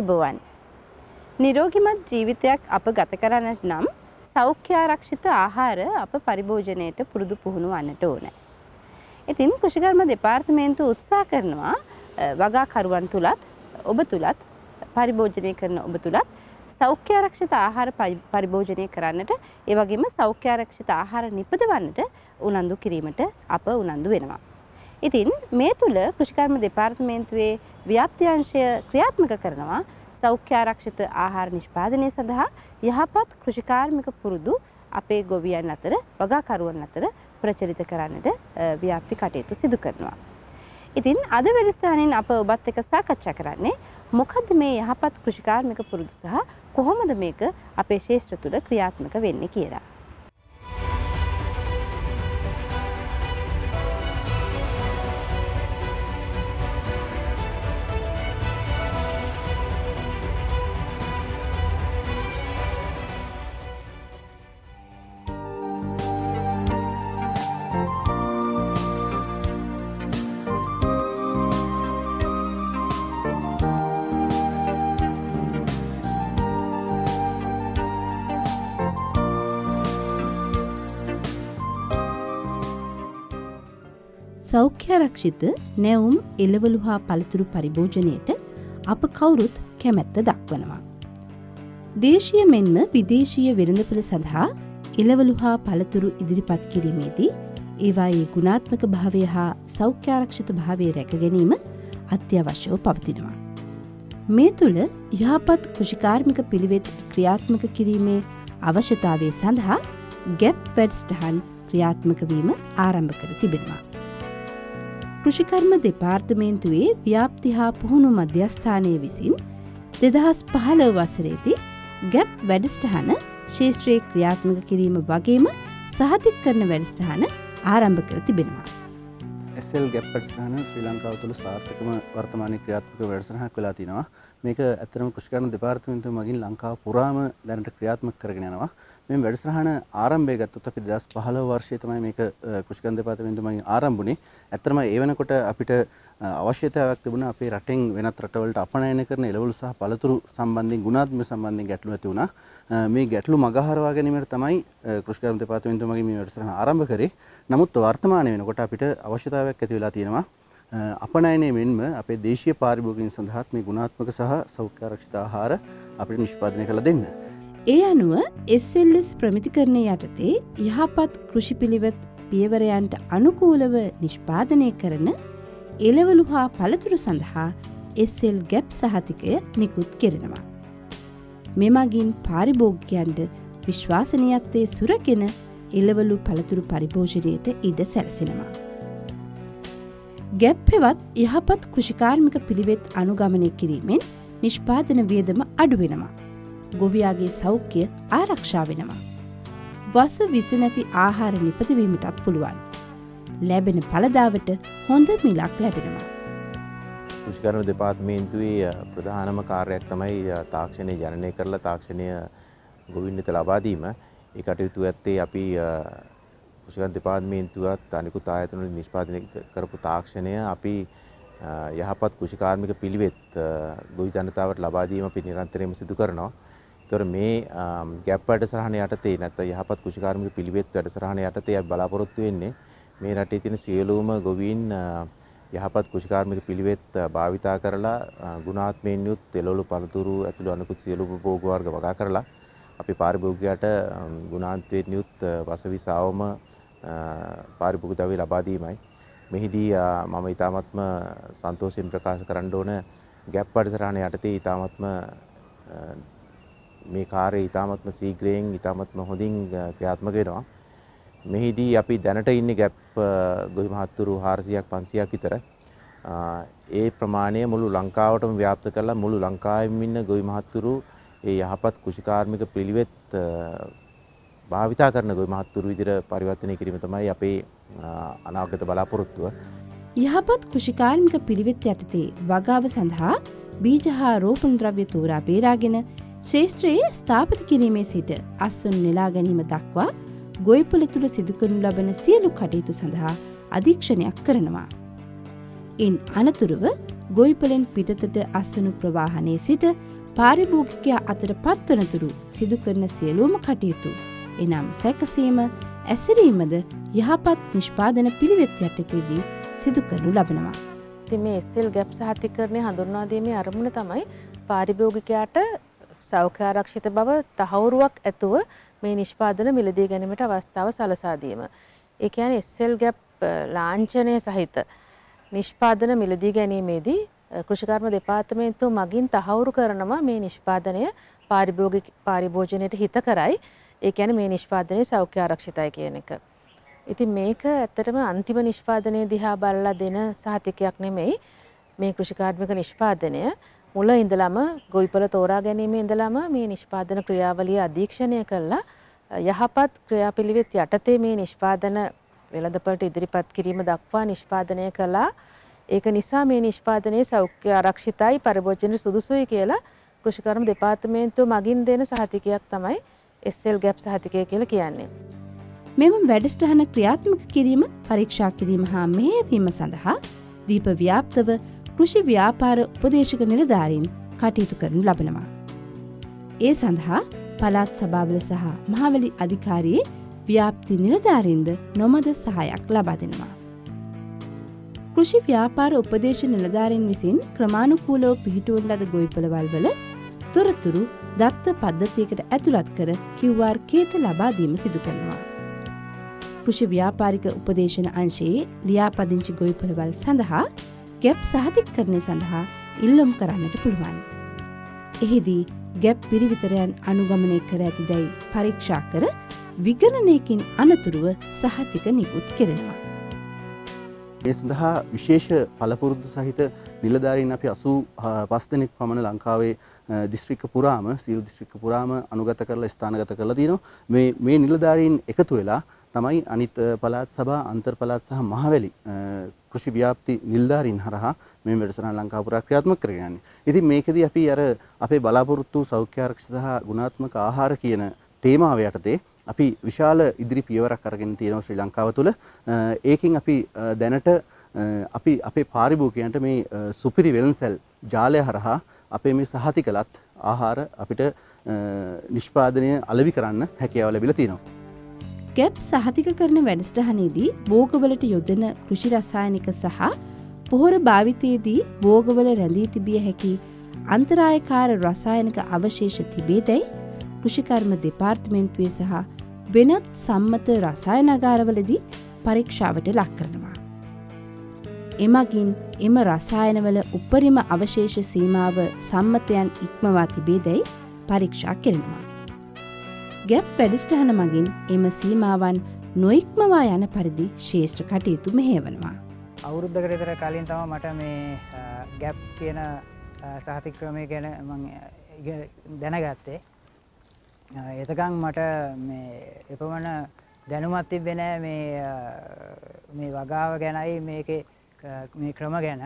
ආයුබෝවන්. නිරෝගිමත් ජීවිතයක් අප ගත කරන්නට නම් සෞඛ්‍ය ආරක්ෂිත ආහාර අප පරිභෝජනයට පුරුදු පුහුණු වන්නට ඕනේ. ඉතින් කෘෂිකර්ම දෙපාර්තමේන්තුව උත්සාහ කරනවා වගාකරුවන් තුලත් ඔබ තුලත් පරිභෝජනය කරන ඔබ තුලත් සෞඛ්‍ය ආරක්ෂිත ආහාර පරිභෝජනය කරන්නට ඒ වගේම සෞඛ්‍ය ආරක්ෂිත ආහාර නිපදවන්නට උනන්දු කිරීමට අප උනන්දු වෙනවා. ඉතින් මේ තුල කෘෂිකර්ම දෙපාර්තමේන්තුවේ ව්‍යාප්ති අංශය ක්‍රියාත්මක කරනවා සෞඛ්‍ය ආරක්ෂිත ආහාර නිෂ්පාදනය සඳහා යහපත් කෘෂිකාර්මික පුරුදු අපේ ගොවියන් අතර වගාකරුවන් අතර ප්‍රචලිත කරන්නට ව්‍යාප්ති කටයුතු සිදු කරනවා. ඉතින් අද වැඩසටහනින් අප ඔබත් එක්ක සාකච්ඡා කරන්නේ මොකද්ද මේ යහපත් කෘෂිකාර්මික පුරුදු සහ කොහොමද මේක අපේ ශාස්ත්‍ර තුල ක්‍රියාත්මක වෙන්නේ කියලා. සෞඛ්‍ය ආරක්ෂිත නැවුම් එළවලු හා පළතුරු පරිභෝජනයට අප කවුරුත් කැමැත්ත දක්වනවා. දේශීය මෙන්ම විදේශීය වෙළඳපොළ සඳහා එළවලු හා පළතුරු ඉදිරිපත් කිරීමේදී ඒවායේ ගුණාත්මක භාවය හා සෞඛ්‍ය ආරක්ෂිත භාවය රැක ගැනීම අත්‍යවශ්‍යව පවතිනවා. මේ තුළ යහපත් කෘෂිකාර්මික පිළිවෙත් ක්‍රියාත්මක කිරීමේ අවශ්‍යතාවය සඳහා ගැප් වැඩසටහන් ක්‍රියාත්මක වීම ආරම්භ කර තිබෙනවා. කෘෂිකර්ම දෙපාර්තමේන්තුවේ ව්‍යාප්ති හා පුහුණු මධ්‍යස්ථානය විසින් 2015 වසරේදී ගැප් වැඩසටහන ශාස්ත්‍රීය ක්‍රියාත්මක කිරීම වගේම සහතික කරන වැඩසටහන ආරම්භ කර තිබෙනවා. SL ගැප් වැඩසටහන ශ්‍රී ලංකාව තුළ සාර්ථකව වර්තමානයේ ක්‍රියාත්මක වැඩසටහනක් වෙලා තිනවා. මේක ඇත්තටම කෘෂිකර්ම දෙපාර්තමේන්තුව මගින් ලංකාව පුරාම දැනට ක්‍රියාත්මක කරගෙන යනවා. මේ වැඩසටහන ආරම්භය ගත්තොත් අපි 2015 වර්ෂයේ තමයි මේක කෘෂිකර්ම දෙපාර්තමේන්තුව මගින් ආරම්භ වුණේ. ඇත්තටම ඒ වෙනකොට අපිට අවශ්‍යතාවයක් තිබුණා අපේ රටෙන් වෙනත් රටවලට අපනයන කරන එළවලු සහ පළතුරු සම්බන්ධයෙන් ගුණාත්මක සම්බන්ධයෙන් ගැටලු ඇති වුණා. මේ ගැටලු මගහරවා ගැනීමට තමයි කෘෂිකර්ම දෙපාර්තමේන්තුව මගින් මේ වැඩසටහන ආරම්භ කරේ. නමුත් වර්තමානයේ වෙනකොට අපිට අවශ්‍යතාවයක් ඇති වෙලා තියෙනවා. අපනයනයේ මෙන්ම අපේ දේශීය පාරිභෝගිකයන් සඳහාත් මේ ගුණාත්මක සහ සෞඛ්‍ය ආරක්ෂිත ආහාර අපිට නිෂ්පාදනය කරලා දෙන්න. ඒ අනුව SLS ප්‍රමිතිකරණය යටතේ යහපත් කෘෂි පිළිවෙත් පියවරයන්ට අනුකූලව නිෂ්පාදනය කරන එළවලු හා පළතුරු සඳහා SL ගැප් සහතිකය නිකුත් කෙරෙනවා. මෙමගින් පාරිභෝගිකයන්ට විශ්වාසනීයත්වයේ සුරකින එළවලු පළතුරු පරිභෝජනයට ඉඩ සැලසෙනවා. ගැප් හෙවත් යහපත් කෘෂිකාර්මික පිළිවෙත් අනුගමනය කිරීමෙන් නිෂ්පාදන වියදම අඩු වෙනවා. ගොවියාගේ සෞඛ්‍ය ආරක්ෂා වෙනවා. වස විස නැති ආහාර නිපදවීමටත් පුළුවන්. ලැබෙන ඵලදාවට හොඳ මිලක් ලැබෙනවා. කෘෂිකර්ම දෙපාර්තමේන්තුවේ ප්‍රධානම කාර්යයක් තමයි තාක්ෂණය ජනනය කරලා තාක්ෂණය ගොවින්ට ලබා දීම. ඒ කටයුතු ඇත්තේ අපි කෘෂිකර්ම දෙපාර්තමේන්තුවත් අනිකුත් ආයතන වලින් නිෂ්පාදනය කරපු තාක්ෂණය අපි යහපත් කෘෂිකාර්මික පිළිවෙත් ගොවි ජනතාවට ලබා දීම අපි නිරන්තරයෙන්ම සිදු කරනවා. ඒතර මේ ගැප් වැඩසටහන යටතේ නැත්නම් යහපත් කෘෂිකාර්මික පිළිවෙත් වැඩසටහන යටතේ අපි බලාපොරොත්තු වෙන්නේ මේ රටේ තියෙන සියලුම ගොවීන් යහපත් කෘෂිකාර්මික පිළිවෙත් භාවිතා කරලා ගුණාත්මයෙන් යුත් එළවලු පළතුරු ඇතුළු අනිකුත් සියලු උපභෝග වර්ග වගා කරලා අපි පාරිභෝගිකයට ගුණාන්තයෙන් යුත් වසවිසාවම පාරිභෝගිකතාවය ලබා දීමයි. මෙහිදී මම ඊ타මත්ම සන්තෝෂයෙන් ප්‍රකාශ කරන්න ඕන ගැප් වැඩසටහන යටතේ ඊ타මත්ම මේ කාර්යය ඊ타මත්ම ශීඝ්‍රයෙන් ඊ타මත්ම හොඳින් ක්‍රියාත්මක වෙනවා. මෙහිදී අපි දැනට ඉන්නේ ගැප් ගොවි මහත්තුරු 400ක් 500ක් විතර. ඒ ප්‍රමාණය මුළු ලංකාවටම ව්‍යාප්ත කරලා මුළු ලංකාවෙම ඉන්න ගොවි මහත්තුරු ඒ යහපත් කෘෂිකාර්මික පිළිවෙත් භාවිතා කරන ගොවි මහත්තුරු විදිහට පරිවර්තනය කිරීම තමයි අපේ අනාගත බලාපොරොත්තුව. යහපත් කෘෂිකාර්මික පිළිවෙත් යටතේ වගාව සඳහා බීජ හා රෝපණ ද්‍රව්‍ය තෝරා බේරාගෙන ශාස්ත්‍රයේ ස්ථාපිත කිරීමේ සිට අස්වනු නෙලා ගැනීම දක්වා ගොවිපළ තුල සිදු කරනු ලබන සියලු කටයුතු සඳහා අධීක්ෂණයක් කරනවා. ඉන් අනතුරුව ගොවිපළෙන් පිටතට අස්වනු ප්‍රවාහනයේ සිට පාරිභෝගිකයා අතර පත්වනතුරු සිදු කරන සියලුම කටයුතු එනම් සැකසීම ඇසිරීමද යහපත් නිෂ්පාදන පිළිවෙත් යටතේදී සිදු කරනු ලබනවා. ඉතින් මේ SL ගැප් සහතිකරණය හඳුන්වා දීමේ අරමුණ තමයි පාරිභෝගිකයාට සෞඛ්‍ය ආරක්ෂිත බව තහවුරුවක් ඇතුව මේ නිෂ්පාදන මිලදී ගැනීමට අවස්ථාව සලසා දීම. ඒ කියන්නේ SL ගැප් ලාංඡනය සහිත නිෂ්පාදන මිලදී ගැනීමේදී කෘෂිකර්ම දෙපාර්තමේන්තුව මගින් තහවුරු කරනවා මේ නිෂ්පාදනය පාරිභෝජනයට හිතකරයි. ඒ කියන්නේ මේ නිෂ්පාදනයේ සෞඛ්‍ය ආරක්ෂිතයි කියන එක. ඉතින් මේක ඇත්තටම අන්තිම නිෂ්පාදනයේ දිහා බලලා දෙන සහතිකයක් නෙමෙයි. මේ කෘෂිකාර්මික නිෂ්පාදනය මුල ඉඳලම ගොවිපළ තෝරා ගැනීමේ ඉඳලම මේ නිෂ්පාදන ක්‍රියාවලිය අධීක්ෂණය කළා යහපත් ක්‍රියාපිළිවෙත් යටතේ මේ නිෂ්පාදන වෙළඳපළට ඉදිරිපත් කිරීම දක්වා නිෂ්පාදනය කළා. ඒක නිසා මේ නිෂ්පාදනයේ සෞඛ්‍ය ආරක්ෂිතයි පරිභෝජනයට සුදුසුයි කියලා කෘෂිකර්ම දෙපාර්තමේන්තුව මගින් දෙන සහතිකයක් තමයි SL ගැප් සහතිකය කියලා කියන්නේ. මෙම වැඩසටහන ක්‍රියාත්මක කිරීම පරීක්ෂා කිරීම හා මෙහෙයවීම සඳහා දීප ව්‍යාප්තව කෘෂි ව්‍යාපාර උපදේශක නිලධාරීන් කටයුතු කරනු ලබනවා. ඒ සඳහා පළාත් සභාවල සහ මහවැලි අධිකාරියේ ව්‍යාප්ති නිලධාරීන්ද නොමද සහායක් ලබා දෙනවා. කෘෂි ව්‍යාපාර උපදේශ නිලධාරීන් විසින් ක්‍රමානුකූලව පිහිටුවන ලද ගොවිපළවල් වල තොරතුරු දත්ත පද්ධතියකට ඇතුළත් කර QR කේත ලබා දීම සිදු කරනවා. කෘෂි ව්‍යාපාරික උපදේශන අංශයේ ලියාපදිංචි ගොවිපළවල් සඳහා ගැප් සහතිකරණය සඳහා ඉල්ලුම් කරන්නට පුළුවන්. එහිදී ගැප් පිරිවිතරයන් අනුගමනය කර ඇතිදැයි පරීක්ෂා කර විගණනයකින් අනතුරුව සහතික නිකුත් කෙරෙනවා. ඒ සඳහා විශේෂ පළපුරුදු සහිත නිලධාරීන් අපි 85 දෙනෙක් පමණ ලංකාවේ දිස්ත්‍රික්ක පුරාම සියලු දිස්ත්‍රික්ක පුරාම අනුගත කරලා ස්ථානගත කරලා තියෙනවා. මේ නිලධාරීන් එකතු වෙලා තමයි අනිත් පළාත් සභා අන්තර් පළාත් සහ මහවැලි කෘෂි ව්‍යාප්ති නිලධාරීන් හරහා මේ වැඩසටහන ලංකාව පුරා ක්‍රියාත්මක කරගෙන යන්නේ. ඉතින් මේකෙදී අපි අර අපේ බලාපොරොත්තු සෞඛ්‍ය ආරක්ෂිත සහ ගුණාත්මක ආහාර කියන තේමාව යටතේ අපි විශාල ඉදිරි පියවරක් අරගෙන තියෙනවා ශ්‍රී ලංකාව තුළ. ඒකෙන් අපි දැනට අපි අපේ පාරිභෝගිකයන්ට මේ සුපිරි වෙළඳසැල් ජාලය හරහා අපේ මේ සහතිකලත් ආහාර අපිට නිෂ්පාදනය අලෙවි කරන්න හැකියාව ලැබිලා තියෙනවා. ගැප් සහතික කරන වැඩසටහනේදී භෝගවලට යොදන කෘෂි රසායනික සහ පොහොර භාවිතයේදී භෝගවල රැඳී තිබිය හැකි අන්තරායකාර රසායනික අවශේෂ තිබේදැයි කෘෂිකර්ම දෙපාර්තමේන්තුවේ සහ වෙනත් සම්මත රසායනාගාරවලදී පරීක්ෂාවට ලක් කරනවා. එමගින් එම රසායනවල උපරිම අවශේෂ සීමාව සම්මතයන් ඉක්මවා තිබේදැයි පරීක්ෂා කෙරෙනවා. ගැප් වැඩසටහන මගින් එම සීමාවන් නොඉක්මවා යන පරිදි ශේෂ්ත්‍ර කටයුතු මෙහෙයවනවා. අවුරුද්දකට විතර කලින් තමයි මට මේ ගැප් කියන සහතික ක්‍රමය ගැන මම දැනගත්තේ. එතකන් මට මේ එපමණ දැනුමක් තිබ්බේ නෑ මේ වගාව ගැනයි මේකේ මේ ක්‍රම ගැන.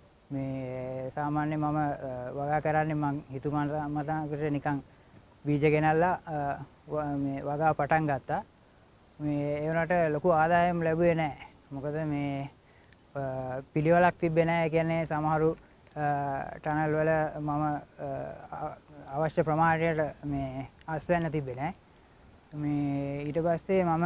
මේ සාමාන්‍ය මම වගා කරන්නේ මං හිතුමතකට නිකන් බීජ ගෙනල්ලා මේ වගාව පටන් ගත්තා. මේ ඒ වුණාට ලොකු ආදායම් ලැබුවේ නෑ. මොකද මේ පිළිවෙලක් තිබ්බේ නෑ. ඒ කියන්නේ සමහරු ටනල් වල මම අවශ්‍ය ප්‍රමාණයට මේ අස්වැන්න තිබ්බේ නෑ. මේ ඊට පස්සේ මම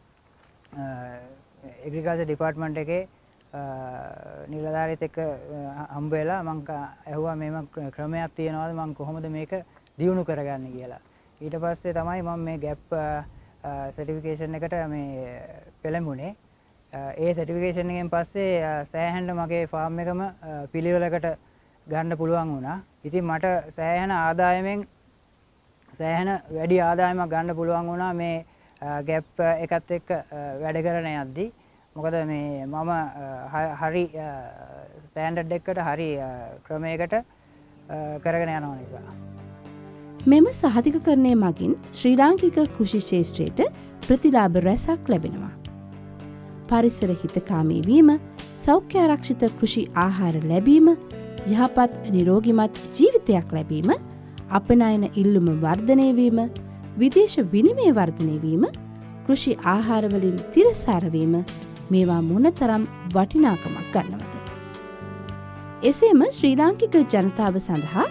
ඇග්‍රිකල්චර් ඩිපාර්ට්මන්ට් එකේ නිලධාරීත් එක්ක හම්බ වෙලා මම ඇහුවා මේම ක්‍රමයක් තියෙනවද මම කොහොමද මේක දියුණු කරගන්නේ කියලා. ඊට පස්සේ තමයි මම මේ ගැප් සර්ටිෆිකේෂන් එකට මේ පෙළඹුණේ. ඒ සර්ටිෆිකේෂන් එකෙන් පස්සේ සෑහෙන්න මගේ ෆාම් එකම පිළිවෙලකට ගන්න පුළුවන් වුණා. ඉතින් මට සෑහෙන වැඩි ආදායමක් ගන්න පුළුවන් වුණා මේ ගැප් එකත් එක්ක වැඩ කරන යද්දී. මොකද මේ මම හරි ස්ටෑන්ඩඩ් එකකට හරි ක්‍රමයකට කරගෙන යනවා නිසා. මෙම සහතිකකරණය මගින් ශ්‍රී ලාංකික කෘෂි ක්ෂේත්‍රයට ප්‍රතිලාභ රැසක් ලැබෙනවා. පරිසර හිතකාමී වීම, සෞඛ්‍ය ආරක්ෂිත කෘෂි ආහාර ලැබීම, යහපත් නිරෝගිමත් ජීවිතයක් ලැබීම, අපනයන ඉල්ලුම වර්ධනය වීම, විදේශ විනිමය වර්ධනය වීම, කෘෂි ආහාරවලින් තිරසාර වීම මේවා මොනතරම් වටිනාකමක් ගන්නවද? එසේම ශ්‍රී ලාංකික ජනතාව සඳහා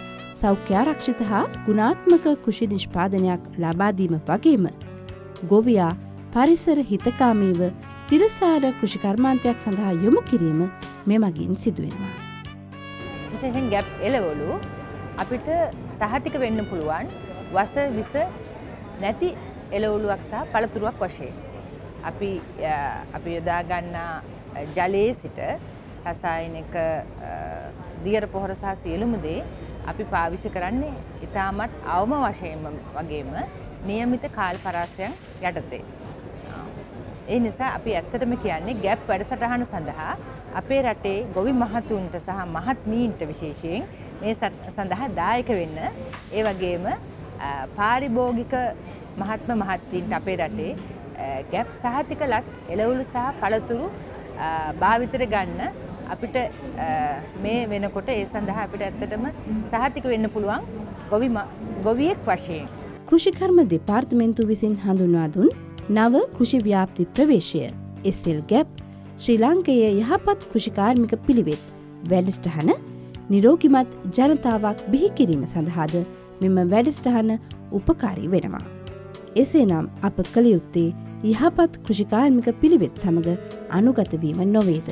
සෞඛ්‍ය ආරක්ෂිත හා ගුණාත්මක කෘෂි නිෂ්පාදනයක් ලබා දීම වගේම ගොවියා පරිසර හිතකාමීව තිරසාර කෘෂි කර්මාන්තයක් සඳහා යොමු කිරීම මෙමගින් සිදුවෙනවා. විශේෂයෙන් ගැප් එළවලු අපිට සහතික වෙන්න පුළුවන් වස විස නැති එළවලුවක් සහ පළතුරුවක් වශයෙන්. අපි යොදා ගන්නා ජලයේ සිට රසායනික දියර පොහොර සහ සියලුම දේ අපි පාවිච්චි කරන්නේ ඉතාමත් අවම වශයෙන්ම වගේම નિયમિત කාල පරාසයන් යටතේ. ඒ නිසා අපි ඇත්තටම කියන්නේ ගැප් වැඩසටහන සඳහා අපේ රටේ ගොවි මහතුන්ට සහ මහත්මීන්ට විශේෂයෙන් මේ සඳහා දායක වෙන්න ඒ වගේම පාරිභෝගික මහත්ම මහත්මීන්ට අපේ රටේ ගැප් සහතිකලත් එළවලු සහ පළතුරු භාවිතයට ගන්න අපිට මේ වෙනකොට ඒ සඳහා අපිට ඇත්තටම සහතික වෙන්න පුළුවන් ගොවියෙක් වශයෙන්. කෘෂිකර්ම දෙපාර්තමේන්තුව විසින් හඳුන්වා දුන් නව කෘෂි ව්‍යාප්ති ප්‍රවේශය SL ගැප් ශ්‍රී ලාංකේය යහපත් කෘෂිකාර්මික පිළිවෙත් වැඩසටහන නිරෝගිමත් ජනතාවක් බිහි කිරීම සඳහාද මෙම වැඩසටහන උපකාරී වෙනවා. එසේනම් අප කළ යුත්තේ යහපත් කෘෂිකාර්මික පිළිවෙත් සමග අනුගත වීම නොවේද?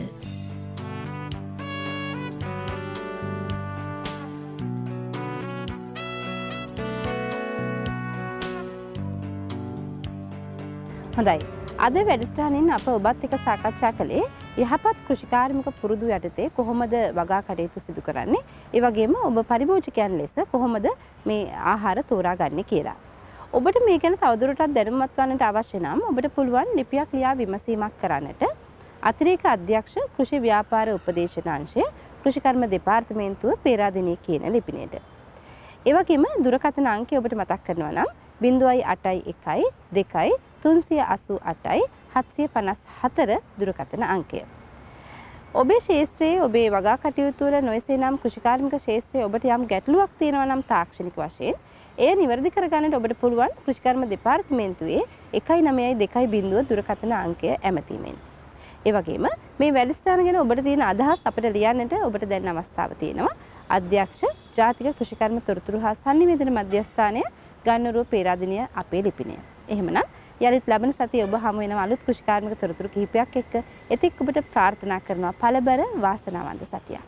හොඳයි. අද වැඩසටහනින් අප ඔබත් එක්ක සාකච්ඡා කළේ යහපත් කෘෂිකාර්මික පුරුදු යටතේ කොහොමද වගා කටයුතු සිදු කරන්නේ, ඒ වගේම ඔබ පරිභෝජකයන් ලෙස කොහොමද මේ ආහාර තෝරාගන්නේ කියලා. ඔබට මේ ගැන තවදුරටත් දැනුමත් වන්නට අවශ්‍ය නම් ඔබට පුළුවන් ලිපියක් ලියා විමසීමක් කරන්නට අතිරේක අධ්‍යක්ෂ කෘෂි ව්‍යාපාර උපදේශනාංශය කෘෂිකර්ම දෙපාර්තමේන්තුව පේරාදෙණිය කියන ලිපිනයට. ඒ වගේම දුරකථන අංකය ඔබට මතක් කරනවා නම් 0.81 2 388 754 දුරකථන අංකය. ඔබේ ශාස්ත්‍රයේ ඔබේ වගා කටයුතු වල නොයසේ නම් කෘෂිකාර්මික ශාස්ත්‍රයේ ඔබට යම් ගැටලුවක් තියෙනවා නම් තාක්ෂණික වශයෙන් එය නිවැරදි කරගන්නට ඔබට පුළුවන් කෘෂිකර්ම දෙපාර්තමේන්තුවේ 192.0 දුරකථන අංකය ඇමතීමෙන්. ඒ වගේම මේ වැඩසටහන ගැන ඔබට තියෙන අදහස් අපිට ලියන්නට ඔබට දැන් අවස්ථාව තියෙනවා. අධ්‍යක්ෂ ජාතික කෘෂිකර්ම තොරතුරු හා sannivedana මධ්‍යස්ථානය ගන්නරුව පේරාදෙණිය අපේ ලිපිනය. එහෙමනම් යලිත් ලබන සතියේ ඔබ හමු වෙන අලුත් කෘෂිකාර්මික තොරතුරු කිහිපයක් එක්ක එතෙක් ඔබට ප්‍රාර්ථනා කරනවා පළබර වාසනාවන්ත සතියක්.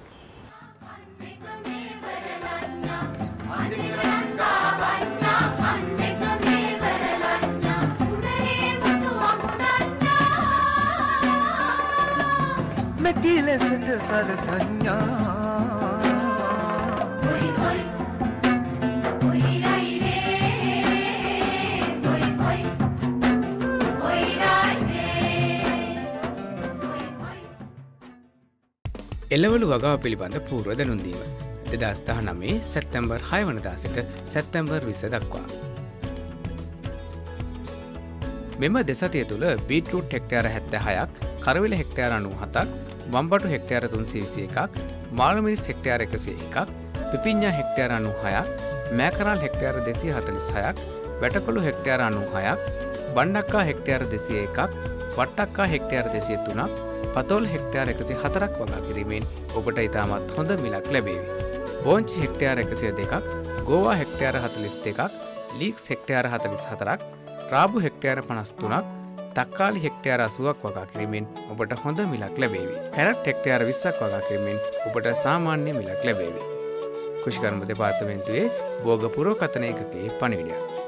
මෙකිලෙසට සරසඤ්ඤා එළවලු වගාව පිළිබඳ පූර්ව දැනුම් දීම 2019 සැප්තැම්බර් 6 වනදා සිට සැප්තැම්බර් 20 දක්වා. මෙම දෙසතිය තුළ බීට්රූට් හෙක්ටයාර 76ක්, කරවිල හෙක්ටයාර 97ක්, වම්බටු හෙක්ටයාර 321ක්, මාළුමිරිස් හෙක්ටයාර 101ක්, පිපිඤ්ඤා හෙක්ටයාර 96ක්, මෑකරල් හෙක්ටයාර 246ක්, වැටකොළු හෙක්ටයාර 96ක්, බණ්ඩක්කා හෙක්ටයාර 201ක්, වට්ටක්කා හෙක්ටයාර 203ක්, පතෝල් හෙක්ටයාර 104ක් වගා කිරීමෙන් ඔබට ඉතාමත් හොඳ මිලක් ලැබේවි. බෝංචි හෙක්ටයාර 102ක්, ගෝවා හෙක්ටයාර 42ක්, ලීක්ස් හෙක්ටයාර 44ක්, රාබු හෙක්ටයාර 53ක්, තක්කාලි හෙක්ටයාර 80ක් වගා කිරීමෙන් ඔබට හොඳ මිලක් ලැබේවි. කැරට් හෙක්ටයාර 20ක් වගා කිරීමෙන් ඔබට සාමාන්‍ය මිලක් ලැබේවි. කෘෂිකර්ම දෙපාර්තමේන්තුවේ භෝග පුරෝකථන ඒකකයේ පණිවිඩයක්.